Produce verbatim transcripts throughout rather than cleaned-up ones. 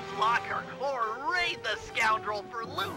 locker or raid the scoundrel for loot.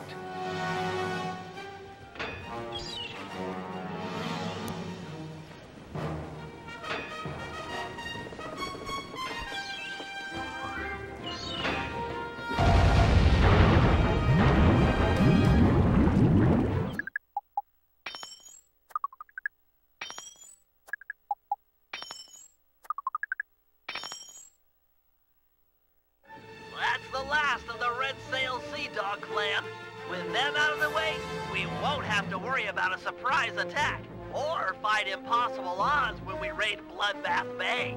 That's the last of the Red Sail Sea Dog clan. With them out of the way, we won't have to worry about a surprise attack, or fight impossible odds when we raid Bloodbath Bay.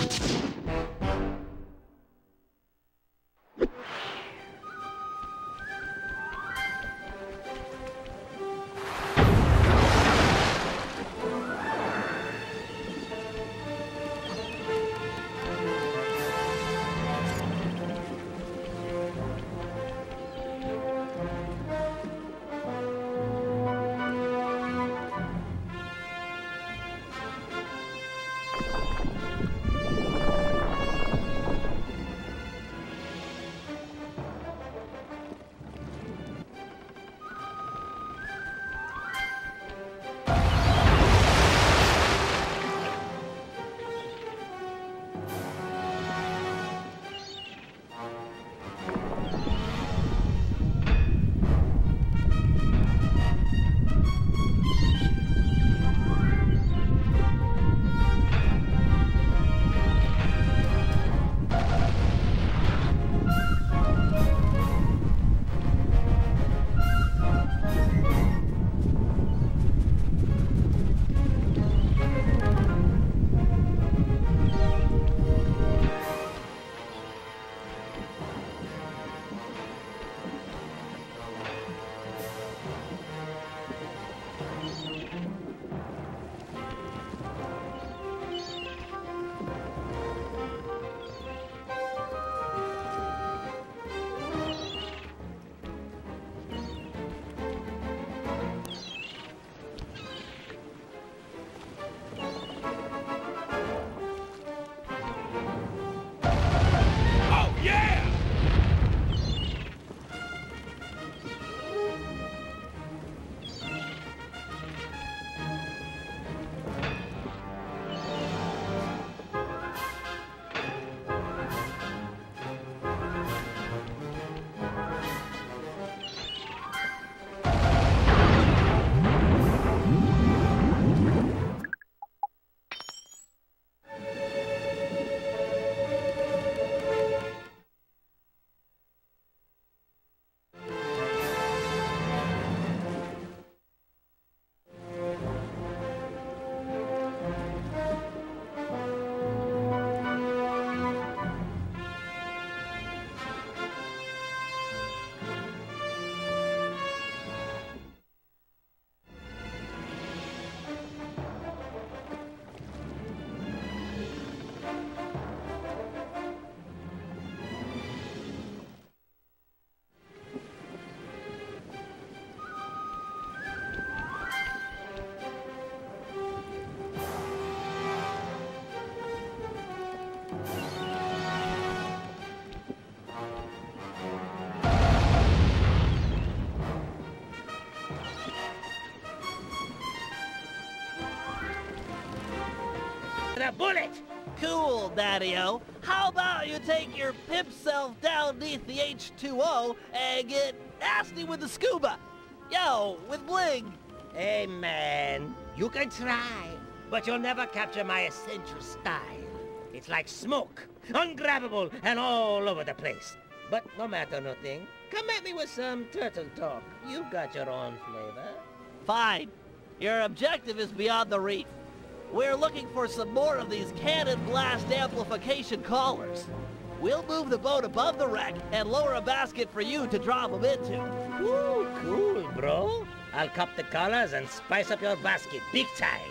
A bullet! Cool, Daddy-O. How about you take your pimp self down beneath the H two O and get nasty with the scuba? Yo, with bling. Hey, man, you can try, but you'll never capture my essential style. It's like smoke, ungrabbable and all over the place. But no matter nothing, come at me with some turtle talk. You got your own flavor. Fine. Your objective is beyond the reef. We're looking for some more of these cannon blast amplification collars. We'll move the boat above the wreck and lower a basket for you to drop them into. Ooh, cool, bro. I'll cop the collars and spice up your basket big time.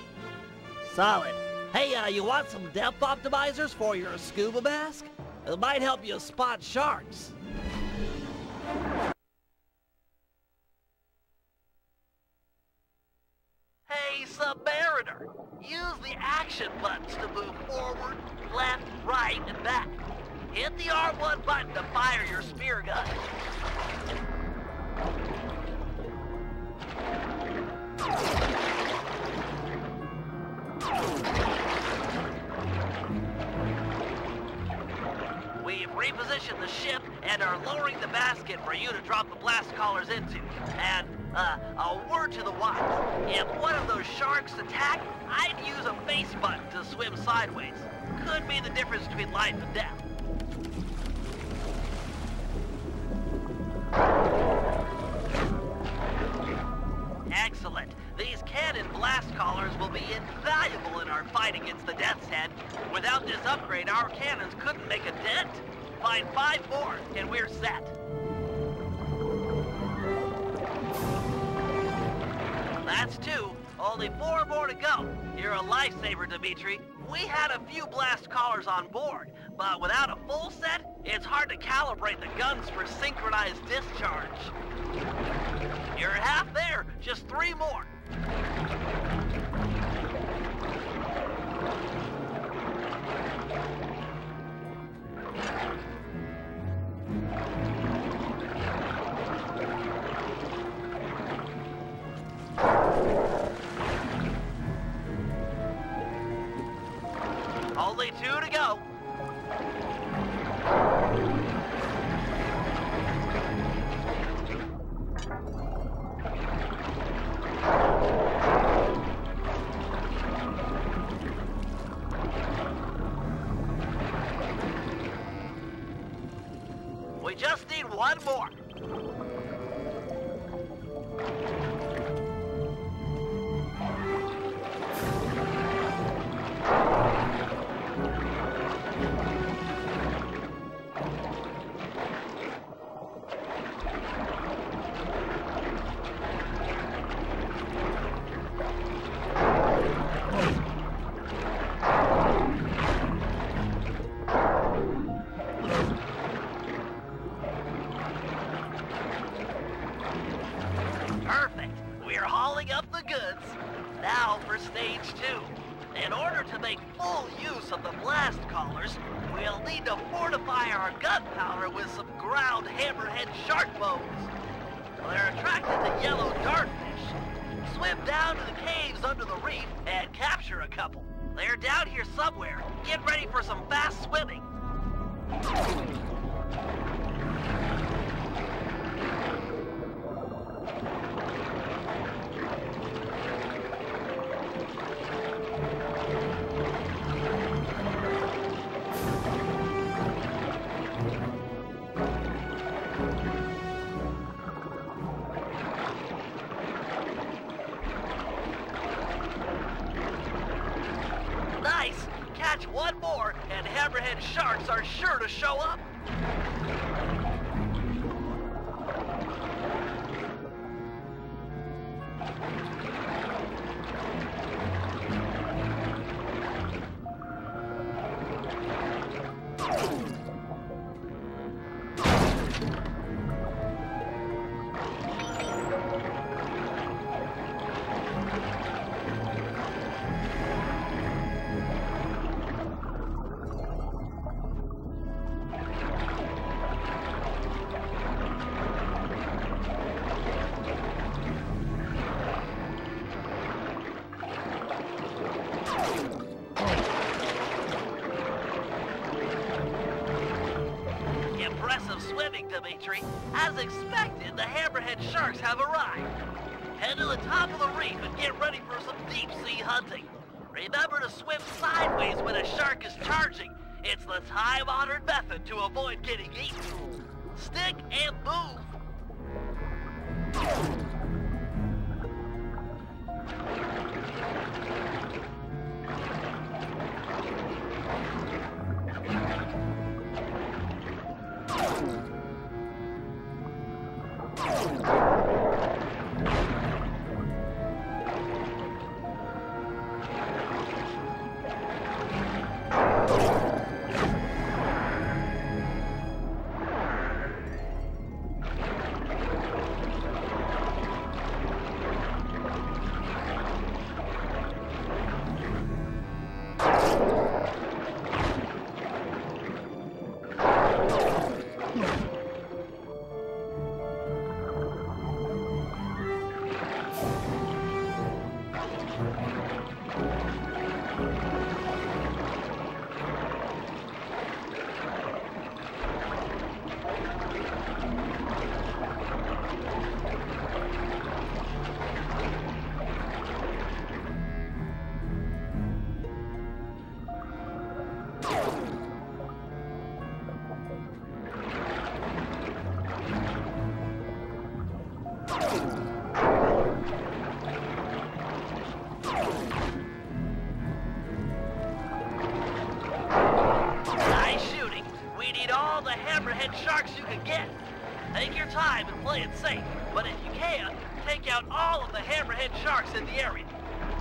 Solid. Hey, uh, you want some depth optimizers for your scuba mask? It might help you spot sharks. Hey, Submariner, use the action buttons to move forward, left, right, and back. Hit the R one button to fire your spear gun. We've repositioned the ship and are lowering the basket for you to drop the blast collars into. And, uh, a word to the wise. If one of those sharks attack, I'd use a face button to swim sideways. Could be the difference between life and death. Excellent. These cannon blast collars will be invaluable in our fight against the Death's Head. Without this upgrade, our cannons couldn't make a dent. Find five more, and we're set. That's two. Only four more to go. You're a lifesaver, Dimitri. We had a few blast collars on board, but without a full set, it's hard to calibrate the guns for synchronized discharge. You're half there. Just three more. Only two to go. We just need one more. Perfect. We're hauling up the goods. Now for stage two. In order to make full use of the blast collars, we'll need to fortify our gunpowder with some ground hammerhead shark bones. They're attracted to yellow dartfish. Swim down to the caves under the reef and capture a couple. They're down here somewhere. Get ready for some fast swimming. Nice! Catch one more, and hammerhead sharks are sure to show up. Impressive swimming, Dimitri. As expected, the hammerhead sharks have arrived. Head to the top of the reef and get ready for some deep-sea hunting. Remember to swim sideways when a shark is charging. It's the time-honored method to avoid getting eaten. Stick and move. get. Take your time and play it safe, but if you can, take out all of the hammerhead sharks in the area.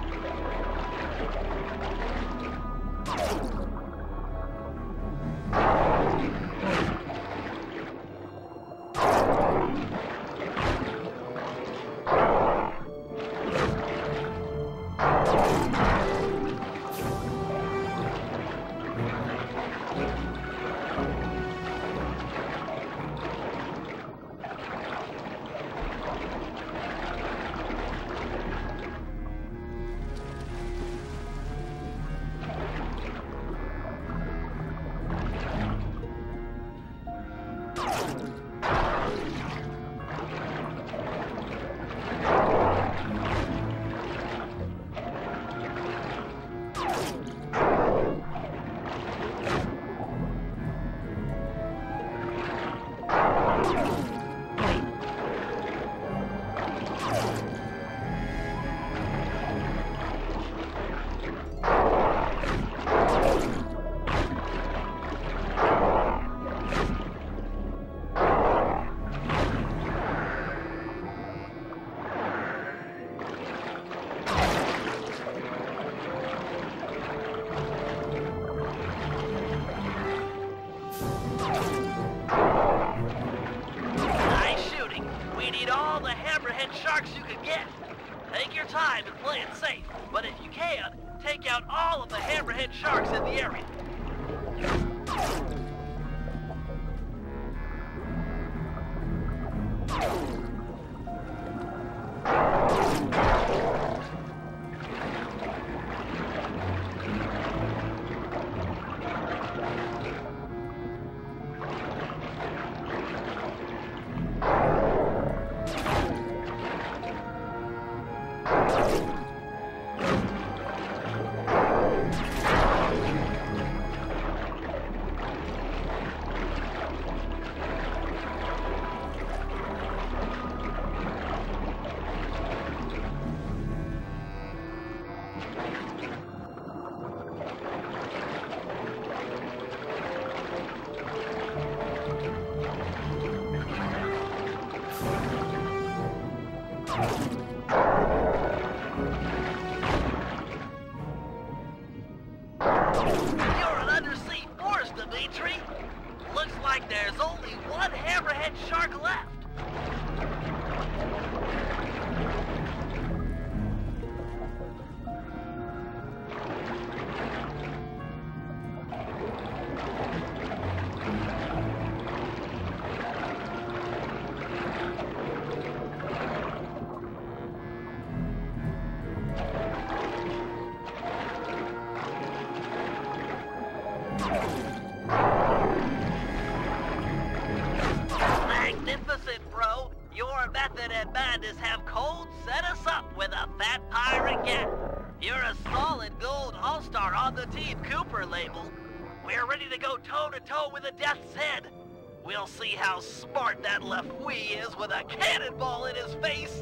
Sharks you can get. Take your time and play it safe, but if you can, take out all of the hammerhead sharks in the area. You're an undersea force, Dimitri. Looks like there's only one hammerhead shark left. Magnificent, bro. Your method and madness have cold set us up with a fat pirate get. You're a solid gold all-star on the Team Cooper label. We're ready to go toe-to-toe with the Death's Head. We'll see how smart that Lafouille is with a cannonball in his face.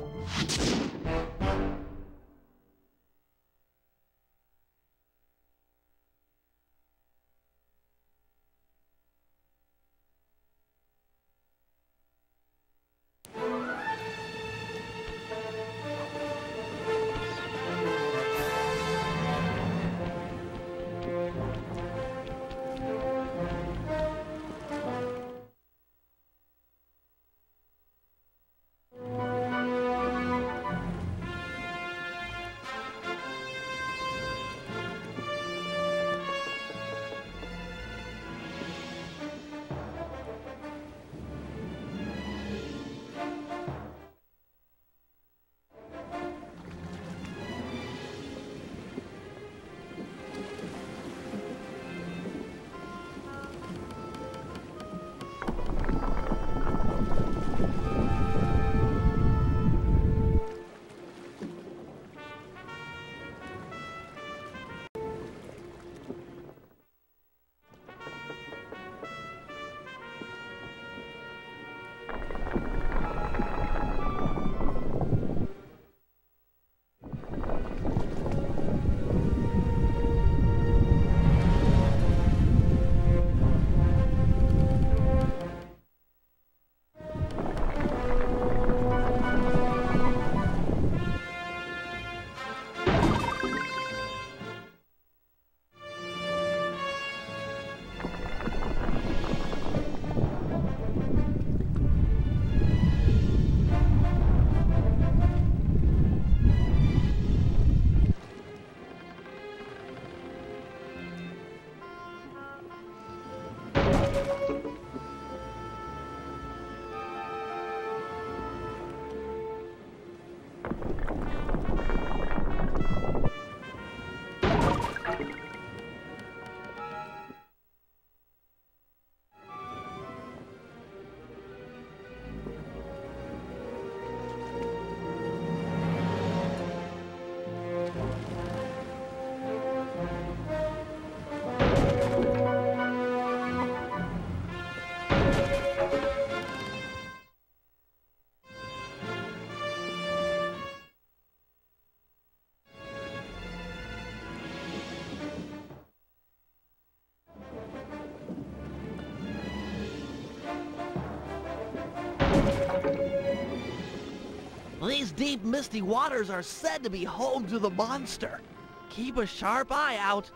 These deep, misty waters are said to be home to the monster. Keep a sharp eye out.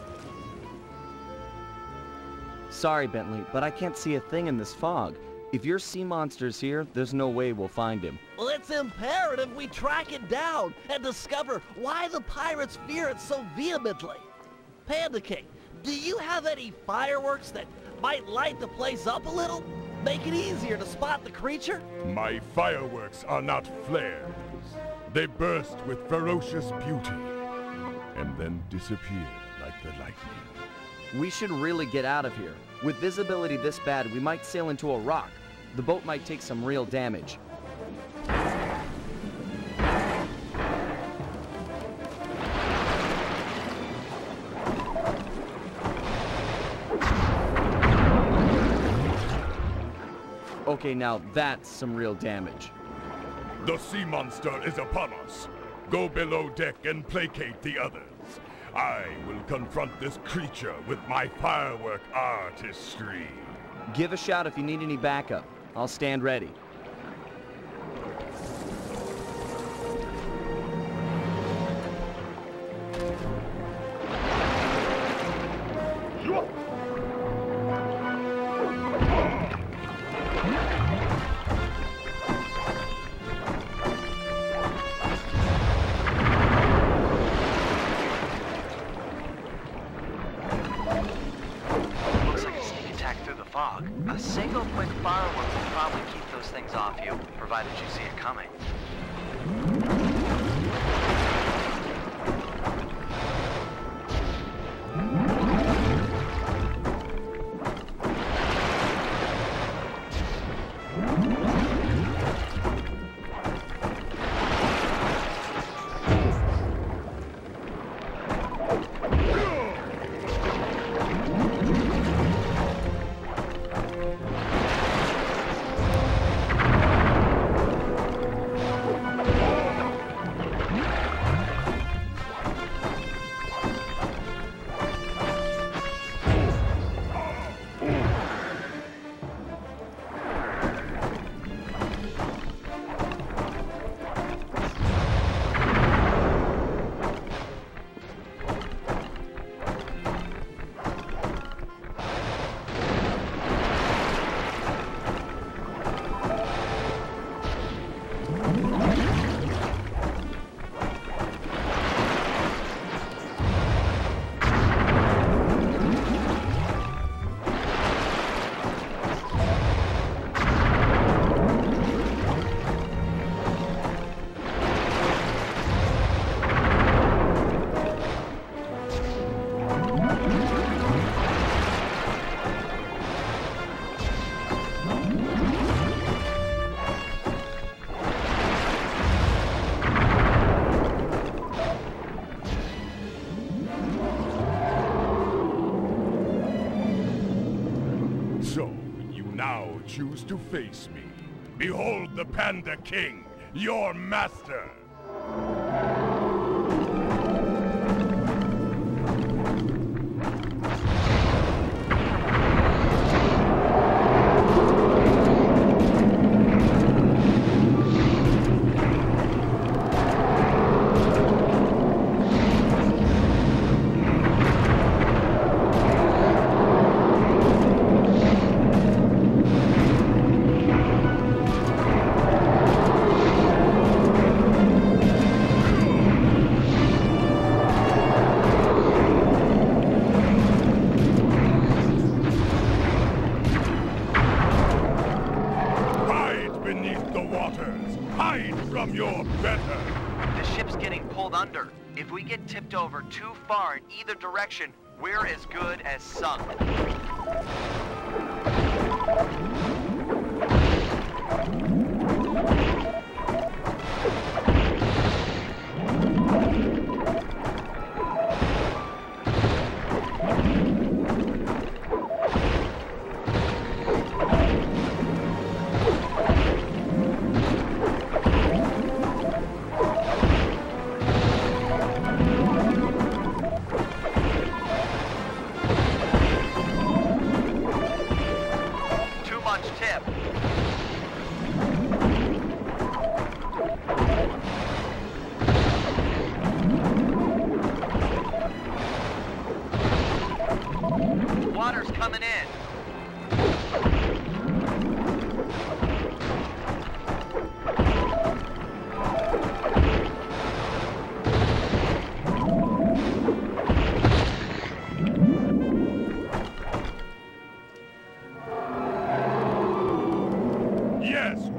Sorry, Bentley, but I can't see a thing in this fog. If your sea monster's here, there's no way we'll find him. Well, it's imperative we track it down and discover why the pirates fear it so vehemently. Panda King, do you have any fireworks that might light the place up a little? Make it easier to spot the creature? My fireworks are not flares. They burst with ferocious beauty and then disappear like the lightning. We should really get out of here. With visibility this bad, we might sail into a rock. The boat might take some real damage. Okay, now that's some real damage. The sea monster is upon us. Go below deck and placate the others. I will confront this creature with my firework artistry. Give a shout if you need any backup. I'll stand ready. A single quick firework will probably keep those things off you, provided you see it coming. So, you now choose to face me. Behold the Panda King, your master! Hide from your better! The ship's getting pulled under. If we get tipped over too far in either direction, we're as good as sunk.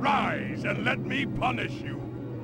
Arise and let me punish you!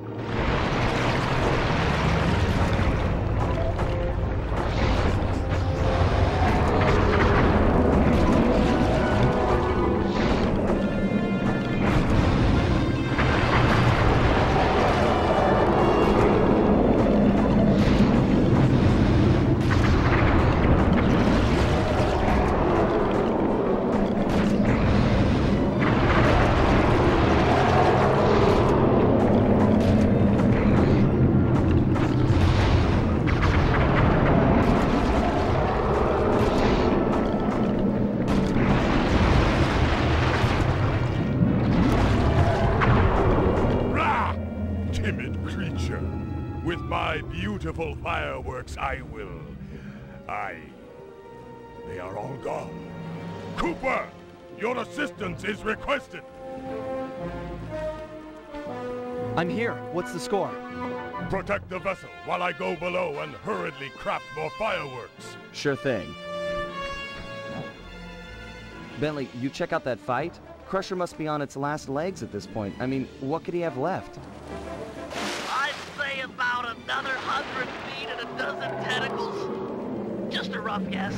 With my beautiful fireworks, I will. I... They are all gone. Cooper! Your assistance is requested! I'm here. What's the score? Protect the vessel while I go below and hurriedly craft more fireworks. Sure thing. Bentley, you check out that fight? Crusher must be on its last legs at this point. I mean, what could he have left? I'd say about another hundred feet and a dozen tentacles. Just a rough guess.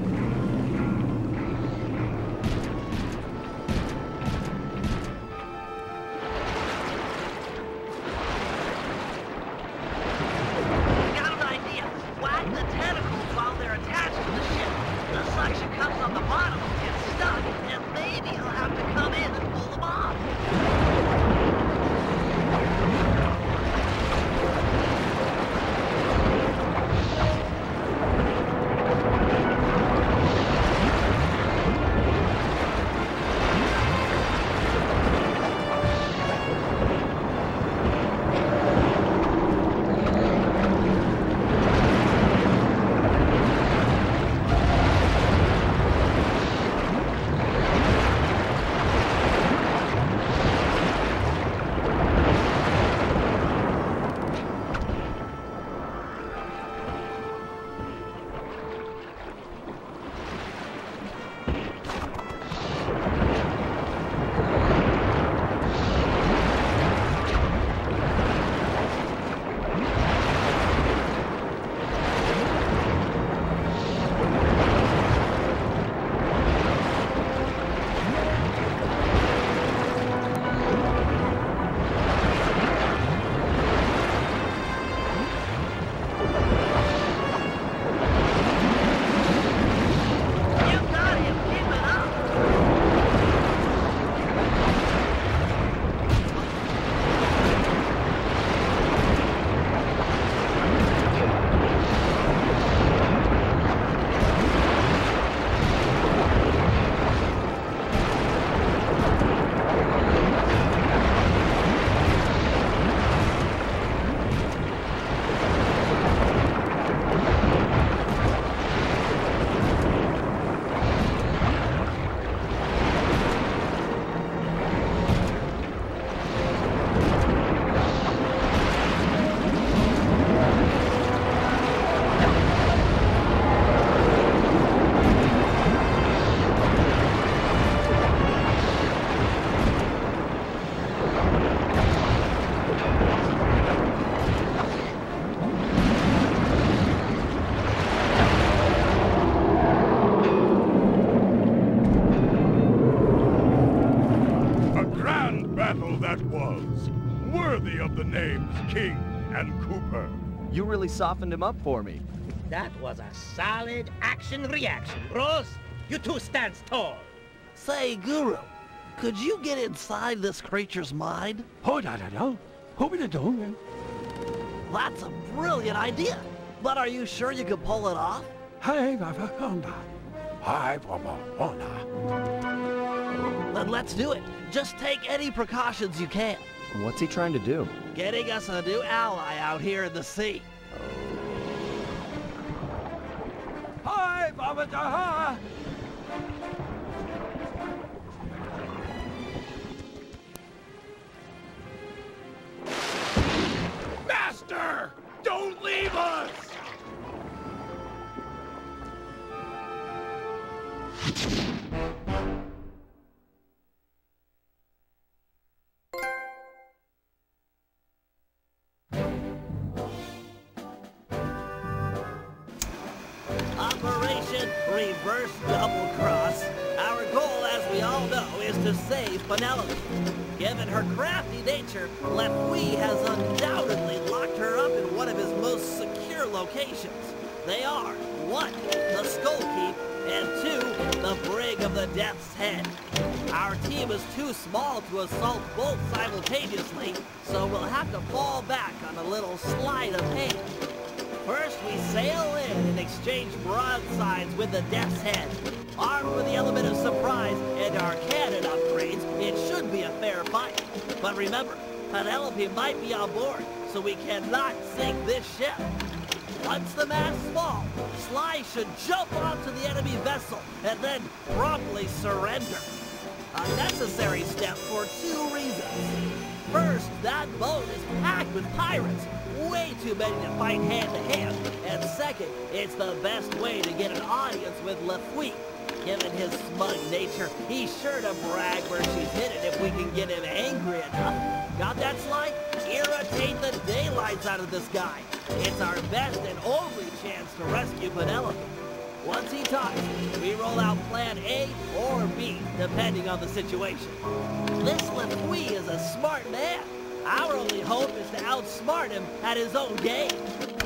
Got an idea. Whack the tentacles while they're attached to the ship. The suction cups on the bottom will get stuck, and maybe he'll have to come in and pull them off. That was worthy of the names King and Cooper. You really softened him up for me. That was a solid action-reaction, bros. You two stand tall. Say, Guru, could you get inside this creature's mind? That's a brilliant idea. But are you sure you can pull it off? Then let's do it. Just take any precautions you can. What's he trying to do? Getting us a new ally out here in the sea. Hi, Baba Daha! Master! Don't leave us! reverse double cross. Our goal, as we all know, is to save Penelope. Given her crafty nature, Lefouille has undoubtedly locked her up in one of his most secure locations. They are, one, the Skull Keep, and two, the Brig of the Death's Head. Our team is too small to assault both simultaneously, so we'll have to fall back on a little sleight of hand. First, we sail in and exchange broadsides with the Death's Head. Armed with the element of surprise and our cannon upgrades, it should be a fair fight. But remember, Penelope might be on board, so we cannot sink this ship. Once the masts fall, Sly should jump onto the enemy vessel and then promptly surrender. A necessary step for two reasons. First, that boat is packed with pirates, way too many to fight hand-to-hand. And second, it's the best way to get an audience with Lefouille. Given his smug nature, he's sure to brag where she's hidden if we can get him angry enough. Got that, Sly? Irritate the daylights out of this guy. It's our best and only chance to rescue Penelope. Once he talks, we roll out plan A or B, depending on the situation. This Lefouille is a smart man. Our only hope is to outsmart him at his own game.